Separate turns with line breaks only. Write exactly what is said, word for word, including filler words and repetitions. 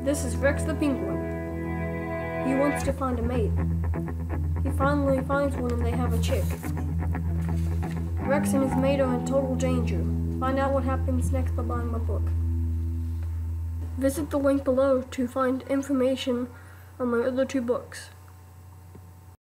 This is Rex the penguin. He wants to find a mate. He finally finds one and they have a chick. Rex and his mate are in total danger. Find out what happens next by buying my book. Visit the link below to find information on my other two books.